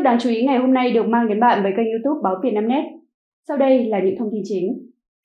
tức đáng chú ý ngày hôm nay được mang đến bạn với kênh YouTube Báo Việt Nam.net. Sau đây là những thông tin chính.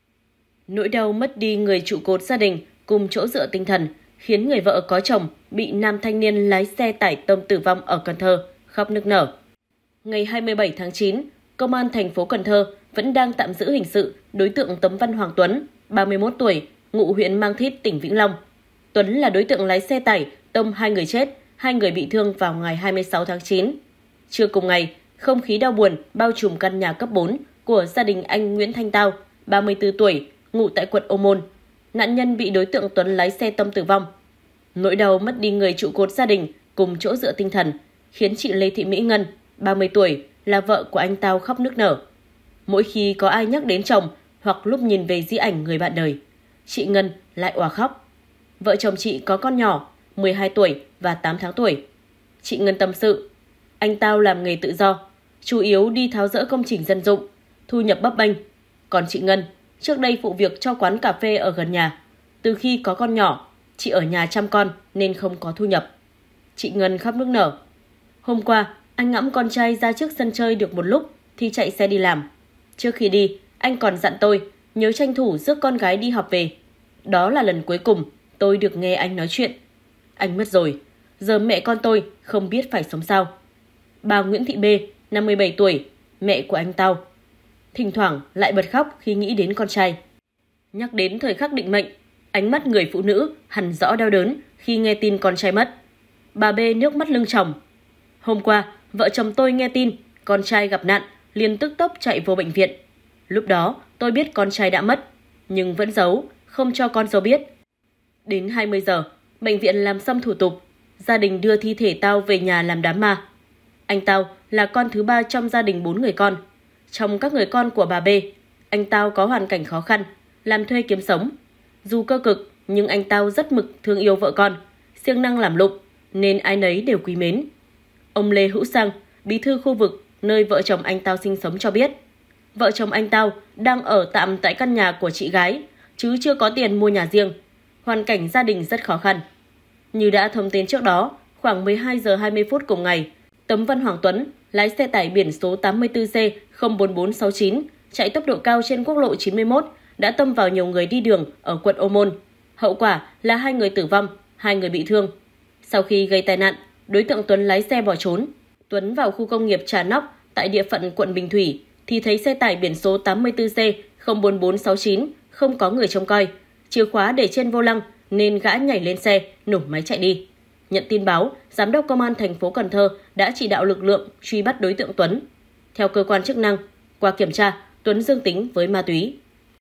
Nỗi đau mất đi người trụ cột gia đình cùng chỗ dựa tinh thần khiến người vợ có chồng bị nam thanh niên lái xe tải tông tử vong ở Cần Thơ khóc nức nở. Ngày 27 tháng 9, Công an thành phố Cần Thơ vẫn đang tạm giữ hình sự đối tượng Tấm Văn Hoàng Tuấn, 31 tuổi, ngụ huyện Mang Thít, tỉnh Vĩnh Long. Tuấn là đối tượng lái xe tải tông 2 người chết, 2 người bị thương vào ngày 26 tháng 9. Trưa cùng ngày, không khí đau buồn bao trùm căn nhà cấp 4 của gia đình anh Nguyễn Thanh Tao, 34 tuổi, ngụ tại quận Ô Môn. Nạn nhân bị đối tượng Tuấn lái xe tông tử vong. Nỗi đau mất đi người trụ cột gia đình cùng chỗ dựa tinh thần khiến chị Lê Thị Mỹ Ngân, 30 tuổi, là vợ của anh Tao khóc nức nở. Mỗi khi có ai nhắc đến chồng hoặc lúc nhìn về di ảnh người bạn đời, chị Ngân lại òa khóc. Vợ chồng chị có con nhỏ, 12 tuổi và 8 tháng tuổi. Chị Ngân tâm sự, anh Tao làm nghề tự do, chủ yếu đi tháo dỡ công trình dân dụng, thu nhập bấp bênh. Còn chị Ngân, trước đây phụ việc cho quán cà phê ở gần nhà. Từ khi có con nhỏ, chị ở nhà chăm con nên không có thu nhập. Chị Ngân khóc nức nở. Hôm qua, anh ngẫm con trai ra trước sân chơi được một lúc thì chạy xe đi làm. Trước khi đi, anh còn dặn tôi nhớ tranh thủ rước con gái đi học về. Đó là lần cuối cùng tôi được nghe anh nói chuyện. Anh mất rồi, giờ mẹ con tôi không biết phải sống sao. Bà Nguyễn Thị B, 57 tuổi, mẹ của anh Tao, thỉnh thoảng lại bật khóc khi nghĩ đến con trai. Nhắc đến thời khắc định mệnh, ánh mắt người phụ nữ hằn rõ đau đớn khi nghe tin con trai mất. Bà B nước mắt lưng tròng. Hôm qua, vợ chồng tôi nghe tin con trai gặp nạn, liền tức tốc chạy vô bệnh viện. Lúc đó, tôi biết con trai đã mất, nhưng vẫn giấu, không cho con dâu biết. Đến 20 giờ, bệnh viện làm xong thủ tục, gia đình đưa thi thể Tao về nhà làm đám ma. Anh Tao là con thứ 3 trong gia đình 4 người con. Trong các người con của bà B, anh Tao có hoàn cảnh khó khăn, làm thuê kiếm sống. Dù cơ cực, nhưng anh Tao rất mực thương yêu vợ con, siêng năng làm lụng, nên ai nấy đều quý mến. Ông Lê Hữu Sang, bí thư khu vực nơi vợ chồng anh Tao sinh sống cho biết, vợ chồng anh Tao đang ở tạm tại căn nhà của chị gái, chứ chưa có tiền mua nhà riêng. Hoàn cảnh gia đình rất khó khăn. Như đã thông tin trước đó, khoảng 12 giờ 20 phút cùng ngày, Tấm Văn Hoàng Tuấn, lái xe tải biển số 84C04469, chạy tốc độ cao trên quốc lộ 91, đã tông vào nhiều người đi đường ở quận Ô Môn. Hậu quả là 2 người tử vong, 2 người bị thương. Sau khi gây tai nạn, đối tượng Tuấn lái xe bỏ trốn. Tuấn vào khu công nghiệp Trà Nóc tại địa phận quận Bình Thủy thì thấy xe tải biển số 84C04469 không có người trông coi, chìa khóa để trên vô lăng nên gã nhảy lên xe, nổ máy chạy đi. Nhận tin báo, Giám đốc Công an thành phố Cần Thơ đã chỉ đạo lực lượng truy bắt đối tượng Tuấn. Theo cơ quan chức năng, qua kiểm tra, Tuấn dương tính với ma túy.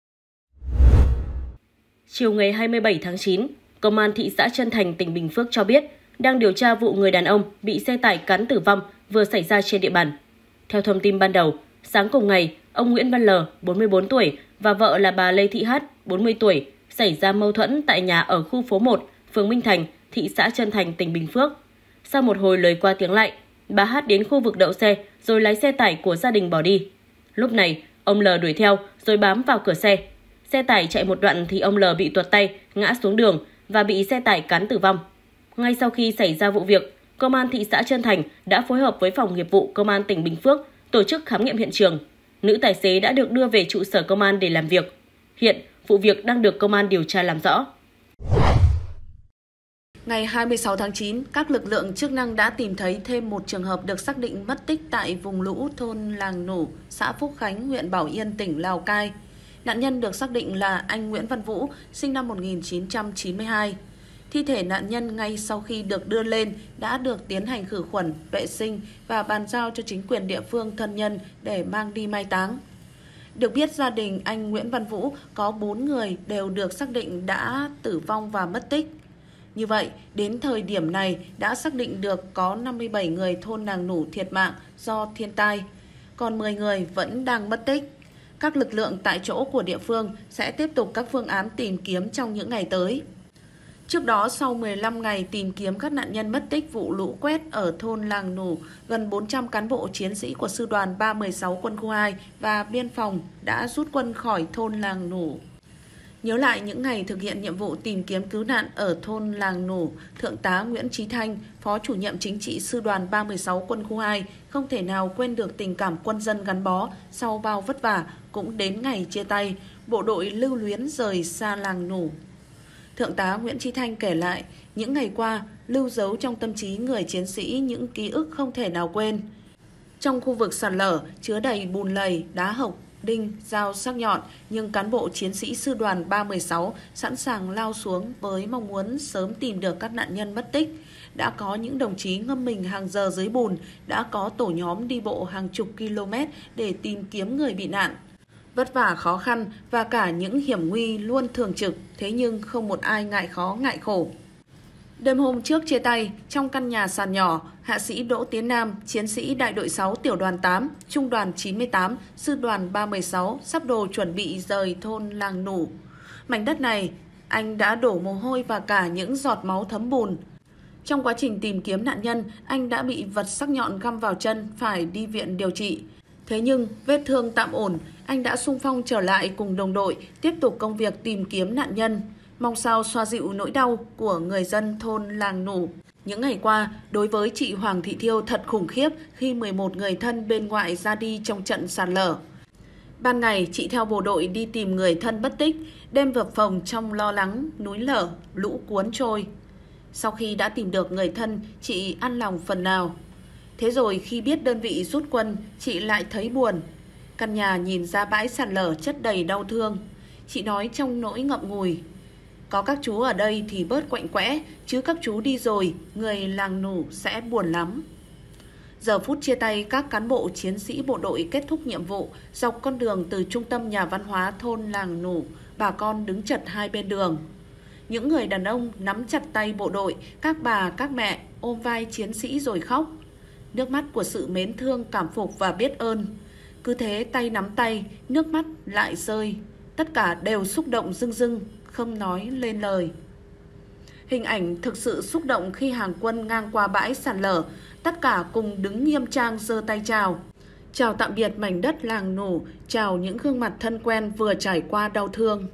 Chiều ngày 27 tháng 9, Công an thị xã Trân Thành, tỉnh Bình Phước cho biết đang điều tra vụ người đàn ông bị xe tải cán tử vong vừa xảy ra trên địa bàn. Theo thông tin ban đầu, sáng cùng ngày, ông Nguyễn Văn L, 44 tuổi và vợ là bà Lê Thị H, 40 tuổi, xảy ra mâu thuẫn tại nhà ở khu phố 1, phường Minh Thành, thị xã Trân Thành, tỉnh Bình Phước. Sau một hồi lời qua tiếng lại, bà H đến khu vực đậu xe rồi lái xe tải của gia đình bỏ đi. Lúc này, ông L đuổi theo rồi bám vào cửa xe. Xe tải chạy một đoạn thì ông L bị tuột tay, ngã xuống đường và bị xe tải cán tử vong. Ngay sau khi xảy ra vụ việc, Công an thị xã Trân Thành đã phối hợp với Phòng Nghiệp vụ Công an tỉnh Bình Phước tổ chức khám nghiệm hiện trường. Nữ tài xế đã được đưa về trụ sở công an để làm việc. Hiện, vụ việc đang được công an điều tra làm rõ. Ngày 26 tháng 9, các lực lượng chức năng đã tìm thấy thêm một trường hợp được xác định mất tích tại vùng lũ thôn Làng Nủ, xã Phúc Khánh, huyện Bảo Yên, tỉnh Lào Cai. Nạn nhân được xác định là anh Nguyễn Văn Vũ, sinh năm 1992. Thi thể nạn nhân ngay sau khi được đưa lên đã được tiến hành khử khuẩn, vệ sinh và bàn giao cho chính quyền địa phương thân nhân để mang đi mai táng. Được biết, gia đình anh Nguyễn Văn Vũ có 4 người đều được xác định đã tử vong và mất tích. Như vậy, đến thời điểm này đã xác định được có 57 người thôn Nàng Nủ thiệt mạng do thiên tai, còn 10 người vẫn đang mất tích. Các lực lượng tại chỗ của địa phương sẽ tiếp tục các phương án tìm kiếm trong những ngày tới. Trước đó, sau 15 ngày tìm kiếm các nạn nhân mất tích vụ lũ quét ở thôn Làng Nủ, gần 400 cán bộ chiến sĩ của Sư đoàn 316 Quân khu 2 và Biên phòng đã rút quân khỏi thôn Làng Nủ. Nhớ lại những ngày thực hiện nhiệm vụ tìm kiếm cứu nạn ở thôn Làng Nủ, Thượng tá Nguyễn Chí Thanh, Phó Chủ nhiệm Chính trị Sư đoàn 316 Quân khu 2, không thể nào quên được tình cảm quân dân gắn bó sau bao vất vả. Cũng đến ngày chia tay, bộ đội lưu luyến rời xa Làng Nủ. Thượng tá Nguyễn Chí Thanh kể lại, những ngày qua lưu dấu trong tâm trí người chiến sĩ những ký ức không thể nào quên. Trong khu vực sạt lở chứa đầy bùn lầy, đá hộc, đinh, dao sắc nhọn, nhưng cán bộ chiến sĩ sư đoàn 316 sẵn sàng lao xuống với mong muốn sớm tìm được các nạn nhân mất tích. Đã có những đồng chí ngâm mình hàng giờ dưới bùn, đã có tổ nhóm đi bộ hàng chục km để tìm kiếm người bị nạn. Vất vả khó khăn và cả những hiểm nguy luôn thường trực, thế nhưng không một ai ngại khó ngại khổ. Đêm hôm trước chia tay, trong căn nhà sàn nhỏ, Hạ sĩ Đỗ Tiến Nam, chiến sĩ đại đội 6 tiểu đoàn 8, trung đoàn 98, sư đoàn 316 sắp đồ chuẩn bị rời thôn Làng Nủ. Mảnh đất này, anh đã đổ mồ hôi và cả những giọt máu thấm bùn. Trong quá trình tìm kiếm nạn nhân, anh đã bị vật sắc nhọn găm vào chân, phải đi viện điều trị. Thế nhưng, vết thương tạm ổn, anh đã xung phong trở lại cùng đồng đội, tiếp tục công việc tìm kiếm nạn nhân. Mong sao xoa dịu nỗi đau của người dân thôn Làng Nủ. Những ngày qua, đối với chị Hoàng Thị Thiêu thật khủng khiếp khi 11 người thân bên ngoại ra đi trong trận sạt lở. Ban ngày, chị theo bộ đội đi tìm người thân mất tích, đêm vập phòng trong lo lắng, núi lở, lũ cuốn trôi. Sau khi đã tìm được người thân, chị an lòng phần nào. Thế rồi khi biết đơn vị rút quân, chị lại thấy buồn. Căn nhà nhìn ra bãi sạt lở chất đầy đau thương. Chị nói trong nỗi ngậm ngùi. Có các chú ở đây thì bớt quạnh quẽ, chứ các chú đi rồi, người Làng Nủ sẽ buồn lắm. Giờ phút chia tay, các cán bộ chiến sĩ bộ đội kết thúc nhiệm vụ, dọc con đường từ trung tâm nhà văn hóa thôn Làng Nủ, bà con đứng chật hai bên đường. Những người đàn ông nắm chặt tay bộ đội, các bà, các mẹ ôm vai chiến sĩ rồi khóc. Nước mắt của sự mến thương, cảm phục và biết ơn. Cứ thế tay nắm tay, nước mắt lại rơi. Tất cả đều xúc động rưng rưng, không nói lên lời. Hình ảnh thực sự xúc động khi hàng quân ngang qua bãi sạt lở, tất cả cùng đứng nghiêm trang giơ tay chào. Chào tạm biệt mảnh đất Làng Nủ, chào những gương mặt thân quen vừa trải qua đau thương.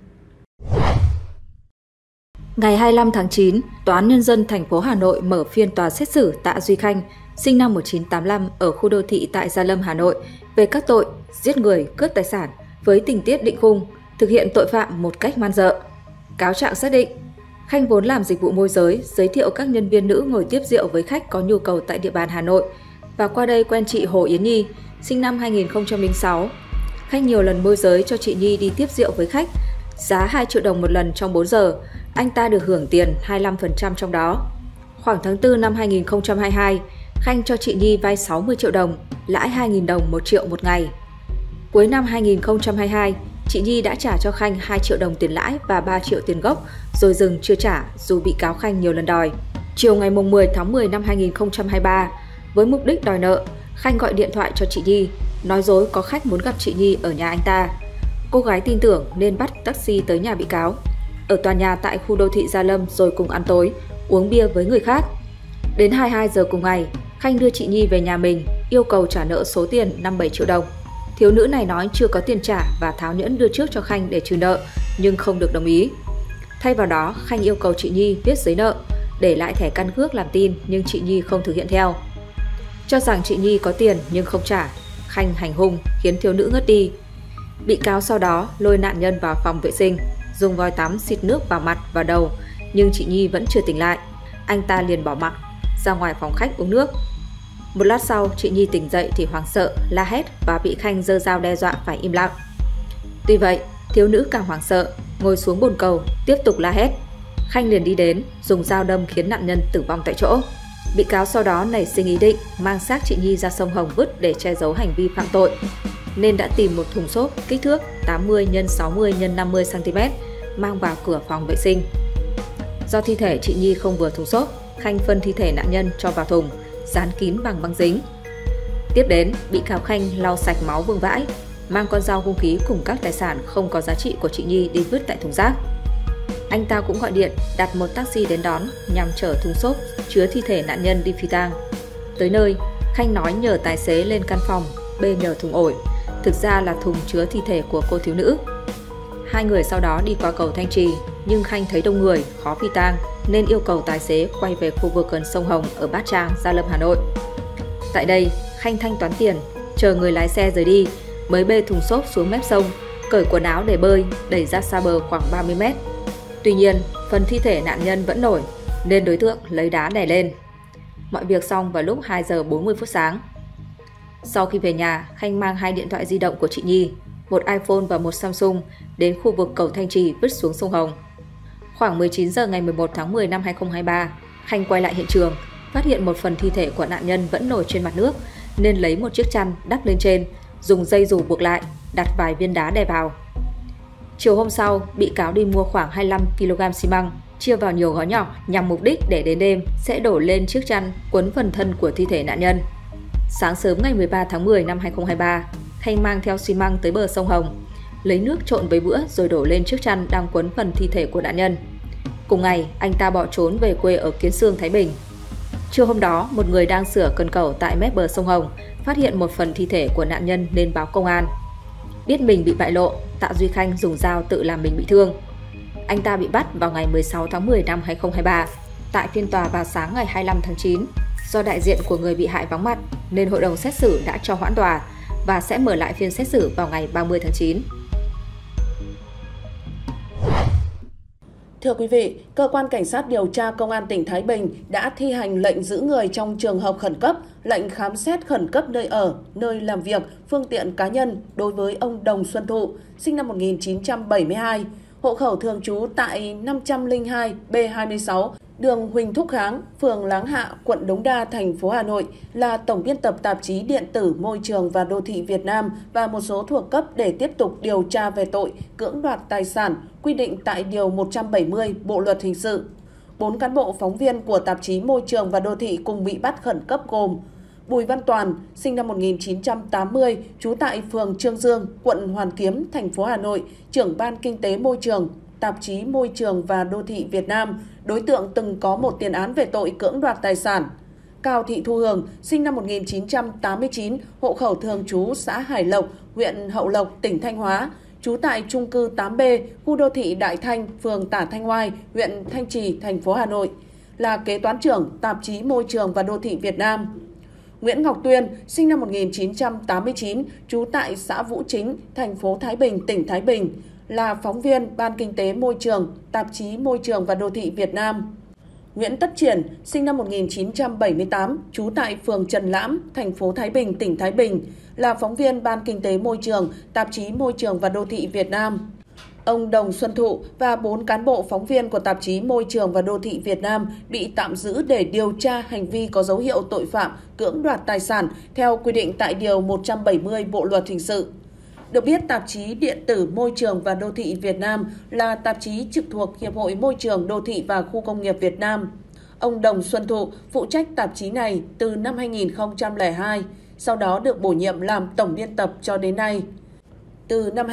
Ngày 25 tháng 9, Tòa án Nhân dân thành phố Hà Nội mở phiên tòa xét xử Tạ Duy Khanh, sinh năm 1985 ở khu đô thị tại Gia Lâm, Hà Nội, về các tội giết người, cướp tài sản với tình tiết định khung, thực hiện tội phạm một cách man rợ. Cáo trạng xác định, Khanh vốn làm dịch vụ môi giới, giới thiệu các nhân viên nữ ngồi tiếp rượu với khách có nhu cầu tại địa bàn Hà Nội và qua đây quen chị Hồ Yến Nhi, sinh năm 2006. Khanh nhiều lần môi giới cho chị Nhi đi tiếp rượu với khách, giá 2 triệu đồng một lần trong 4 giờ, anh ta được hưởng tiền 25% trong đó. Khoảng tháng 4 năm 2022, Khanh cho chị Nhi vay 60 triệu đồng, lãi 2.000 đồng 1 triệu một ngày. Cuối năm 2022, chị Nhi đã trả cho Khanh 2 triệu đồng tiền lãi và 3 triệu tiền gốc, rồi dừng chưa trả dù bị cáo Khanh nhiều lần đòi. Chiều ngày 10 tháng 10 năm 2023, với mục đích đòi nợ, Khanh gọi điện thoại cho chị Nhi, nói dối có khách muốn gặp chị Nhi ở nhà anh ta. Cô gái tin tưởng nên bắt taxi tới nhà bị cáo, ở tòa nhà tại khu đô thị Gia Lâm rồi cùng ăn tối, uống bia với người khác. Đến 22 giờ cùng ngày, Khanh đưa chị Nhi về nhà mình, yêu cầu trả nợ số tiền 57 triệu đồng. Thiếu nữ này nói chưa có tiền trả và tháo nhẫn đưa trước cho Khanh để trừ nợ, nhưng không được đồng ý. Thay vào đó, Khanh yêu cầu chị Nhi viết giấy nợ, để lại thẻ căn cước làm tin nhưng chị Nhi không thực hiện theo. Cho rằng chị Nhi có tiền nhưng không trả, Khanh hành hung khiến thiếu nữ ngất đi. Bị cáo sau đó lôi nạn nhân vào phòng vệ sinh, dùng vòi tắm xịt nước vào mặt và đầu, nhưng chị Nhi vẫn chưa tỉnh lại. Anh ta liền bỏ mặc, ra ngoài phòng khách uống nước. Một lát sau, chị Nhi tỉnh dậy thì hoảng sợ, la hét và bị Khanh giơ dao đe dọa phải im lặng. Tuy vậy, thiếu nữ càng hoảng sợ, ngồi xuống bồn cầu, tiếp tục la hét. Khanh liền đi đến, dùng dao đâm khiến nạn nhân tử vong tại chỗ. Bị cáo sau đó nảy sinh ý định mang xác chị Nhi ra sông Hồng vứt để che giấu hành vi phạm tội, nên đã tìm một thùng xốp kích thước 80 x 60 x 50 cm mang vào cửa phòng vệ sinh. Do thi thể chị Nhi không vừa thùng xốp, Khanh phân thi thể nạn nhân cho vào thùng, dán kín bằng băng dính. Tiếp đến, bị cáo Khanh lau sạch máu vương vãi, mang con dao hung khí cùng các tài sản không có giá trị của chị Nhi đi vứt tại thùng rác. Anh ta cũng gọi điện đặt một taxi đến đón nhằm chở thùng xốp chứa thi thể nạn nhân đi phi tang. Tới nơi, Khanh nói nhờ tài xế lên căn phòng bê nhờ thùng ổi, thực ra là thùng chứa thi thể của cô thiếu nữ. Hai người sau đó đi qua cầu Thanh Trì, nhưng Khanh thấy đông người, khó phi tang nên yêu cầu tài xế quay về khu vực gần sông Hồng ở Bát Tràng, Gia Lâm, Hà Nội. Tại đây, Khanh thanh toán tiền, chờ người lái xe rời đi, mới bê thùng xốp xuống mép sông, cởi quần áo để bơi, đẩy ra xa bờ khoảng 30 mét. Tuy nhiên, phần thi thể nạn nhân vẫn nổi, nên đối tượng lấy đá đè lên. Mọi việc xong vào lúc 2 giờ 40 phút sáng. Sau khi về nhà, Khanh mang 2 điện thoại di động của chị Nhi, một iPhone và một Samsung đến khu vực cầu Thanh Trì vứt xuống sông Hồng. Khoảng 19 giờ ngày 11 tháng 10 năm 2023, Khanh quay lại hiện trường, phát hiện một phần thi thể của nạn nhân vẫn nổi trên mặt nước, nên lấy một chiếc chăn đắp lên trên, dùng dây dù buộc lại, đặt vài viên đá đè vào. Chiều hôm sau, bị cáo đi mua khoảng 25 kg xi măng, chia vào nhiều gói nhỏ nhằm mục đích để đến đêm sẽ đổ lên chiếc chăn quấn phần thân của thi thể nạn nhân. Sáng sớm ngày 13 tháng 10 năm 2023, Khanh mang theo xi măng tới bờ sông Hồng, lấy nước trộn với bữa rồi đổ lên chiếc chăn đang quấn phần thi thể của nạn nhân. Cùng ngày, anh ta bỏ trốn về quê ở Kiến Xương, Thái Bình. Trưa hôm đó, một người đang sửa cần cẩu tại mép bờ sông Hồng phát hiện một phần thi thể của nạn nhân nên báo công an. Biết mình bị bại lộ, Tạ Duy Khanh dùng dao tự làm mình bị thương. Anh ta bị bắt vào ngày 16 tháng 10 năm 2023. Tại phiên tòa vào sáng ngày 25 tháng 9, do đại diện của người bị hại vắng mặt nên hội đồng xét xử đã cho hoãn tòa và sẽ mở lại phiên xét xử vào ngày 30 tháng 9. Thưa quý vị, Cơ quan Cảnh sát điều tra Công an tỉnh Thái Bình đã thi hành lệnh giữ người trong trường hợp khẩn cấp, lệnh khám xét khẩn cấp nơi ở, nơi làm việc, phương tiện cá nhân đối với ông Đồng Xuân Thụ, sinh năm 1972, hộ khẩu thường trú tại 502 B26, đường Huỳnh Thúc Kháng, phường Láng Hạ, quận Đống Đa, thành phố Hà Nội, là tổng biên tập tạp chí điện tử Môi trường và Đô thị Việt Nam và một số thuộc cấp để tiếp tục điều tra về tội cưỡng đoạt tài sản quy định tại Điều 170 Bộ Luật Hình sự. 4 cán bộ phóng viên của tạp chí Môi trường và Đô thị cùng bị bắt khẩn cấp gồm Bùi Văn Toàn, sinh năm 1980, trú tại phường Trương Dương, quận Hoàn Kiếm, thành phố Hà Nội, trưởng ban kinh tế môi trường, tạp chí Môi trường và Đô thị Việt Nam, đối tượng từng có một tiền án về tội cưỡng đoạt tài sản. Cao Thị Thu Hường, sinh năm 1989, hộ khẩu thường trú xã Hải Lộc, huyện Hậu Lộc, tỉnh Thanh Hóa, trú tại chung cư 8B, khu đô thị Đại Thanh, phường Tả Thanh Oai, huyện Thanh Trì, thành phố Hà Nội, là kế toán trưởng tạp chí Môi trường và Đô thị Việt Nam. Nguyễn Ngọc Tuyên, sinh năm 1989, trú tại xã Vũ Chính, thành phố Thái Bình, tỉnh Thái Bình, là phóng viên Ban Kinh tế Môi trường, tạp chí Môi trường và Đô thị Việt Nam. Nguyễn Tất Triển, sinh năm 1978, trú tại phường Trần Lãm, thành phố Thái Bình, tỉnh Thái Bình, là phóng viên Ban Kinh tế Môi trường, tạp chí Môi trường và Đô thị Việt Nam. Ông Đồng Xuân Thụ và 4 cán bộ phóng viên của tạp chí Môi trường và Đô thị Việt Nam bị tạm giữ để điều tra hành vi có dấu hiệu tội phạm cưỡng đoạt tài sản theo quy định tại Điều 170 Bộ Luật Hình sự. Được biết, tạp chí điện tử Môi trường và Đô thị Việt Nam là tạp chí trực thuộc Hiệp hội Môi trường, Đô thị và Khu công nghiệp Việt Nam. Ông Đồng Xuân Thụ phụ trách tạp chí này từ năm 2002, sau đó được bổ nhiệm làm tổng biên tập cho đến nay. Từ năm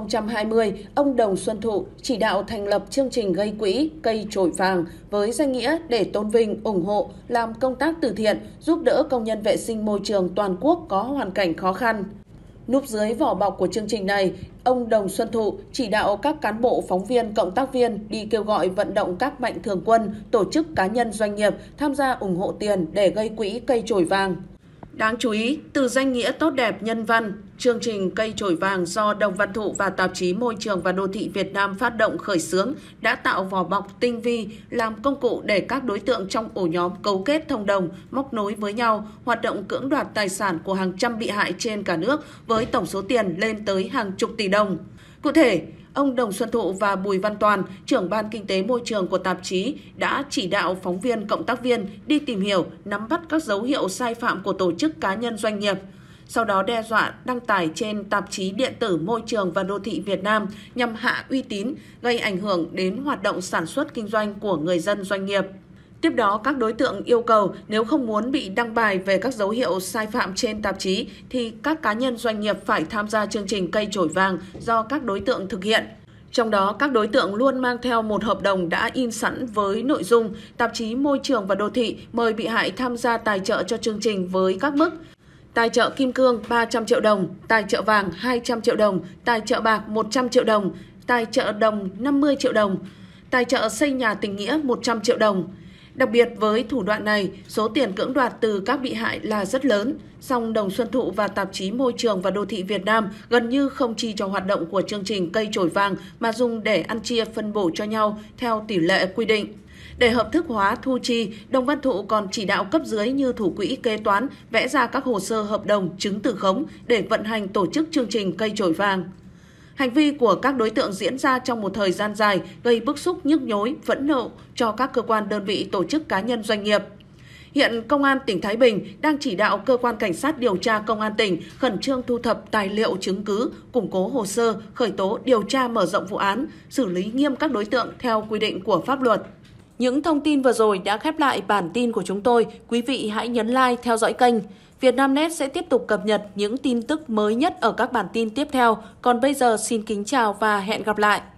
2020, ông Đồng Xuân Thụ chỉ đạo thành lập chương trình gây quỹ Cây Chổi Vàng với danh nghĩa để tôn vinh, ủng hộ, làm công tác từ thiện, giúp đỡ công nhân vệ sinh môi trường toàn quốc có hoàn cảnh khó khăn. Núp dưới vỏ bọc của chương trình này, ông Đồng Xuân Thụ chỉ đạo các cán bộ, phóng viên, cộng tác viên đi kêu gọi vận động các mạnh thường quân, tổ chức cá nhân doanh nghiệp tham gia ủng hộ tiền để gây quỹ Cây Chổi Vàng. Đáng chú ý, từ danh nghĩa tốt đẹp nhân văn, chương trình Cây Chổi Vàng do Đồng Văn Thụ và tạp chí Môi trường và Đô thị Việt Nam phát động khởi xướng đã tạo vỏ bọc tinh vi, làm công cụ để các đối tượng trong ổ nhóm cấu kết thông đồng, móc nối với nhau, hoạt động cưỡng đoạt tài sản của hàng trăm bị hại trên cả nước với tổng số tiền lên tới hàng chục tỷ đồng. Cụ thể, ông Đồng Xuân Thụ và Bùi Văn Toàn, trưởng ban kinh tế môi trường của tạp chí, đã chỉ đạo phóng viên, cộng tác viên đi tìm hiểu, nắm bắt các dấu hiệu sai phạm của tổ chức, cá nhân, doanh nghiệp. Sau đó đe dọa đăng tải trên tạp chí điện tử Môi trường và Đô thị Việt Nam nhằm hạ uy tín, gây ảnh hưởng đến hoạt động sản xuất kinh doanh của người dân, doanh nghiệp. Tiếp đó, các đối tượng yêu cầu nếu không muốn bị đăng bài về các dấu hiệu sai phạm trên tạp chí thì các cá nhân doanh nghiệp phải tham gia chương trình Cây Chổi Vàng do các đối tượng thực hiện. Trong đó, các đối tượng luôn mang theo một hợp đồng đã in sẵn với nội dung tạp chí Môi trường và Đô thị mời bị hại tham gia tài trợ cho chương trình với các mức: tài trợ kim cương 300 triệu đồng, tài trợ vàng 200 triệu đồng, tài trợ bạc 100 triệu đồng, tài trợ đồng 50 triệu đồng, tài trợ xây nhà tình nghĩa 100 triệu đồng. Đặc biệt với thủ đoạn này, số tiền cưỡng đoạt từ các bị hại là rất lớn, song Đồng Xuân Thụ và tạp chí Môi trường và Đô thị Việt Nam gần như không chi cho hoạt động của chương trình Cây Chổi Vàng mà dùng để ăn chia phân bổ cho nhau theo tỷ lệ quy định. Để hợp thức hóa thu chi, Đồng Văn Thụ còn chỉ đạo cấp dưới như thủ quỹ kế toán vẽ ra các hồ sơ hợp đồng chứng từ khống để vận hành tổ chức chương trình Cây Chổi Vàng. Hành vi của các đối tượng diễn ra trong một thời gian dài gây bức xúc, nhức nhối, phẫn nộ cho các cơ quan, đơn vị, tổ chức, cá nhân, doanh nghiệp. Hiện Công an tỉnh Thái Bình đang chỉ đạo Cơ quan Cảnh sát điều tra Công an tỉnh khẩn trương thu thập tài liệu chứng cứ, củng cố hồ sơ, khởi tố, điều tra mở rộng vụ án, xử lý nghiêm các đối tượng theo quy định của pháp luật. Những thông tin vừa rồi đã khép lại bản tin của chúng tôi. Quý vị hãy nhấn like, theo dõi kênh. Vietnamnet sẽ tiếp tục cập nhật những tin tức mới nhất ở các bản tin tiếp theo. Còn bây giờ xin kính chào và hẹn gặp lại!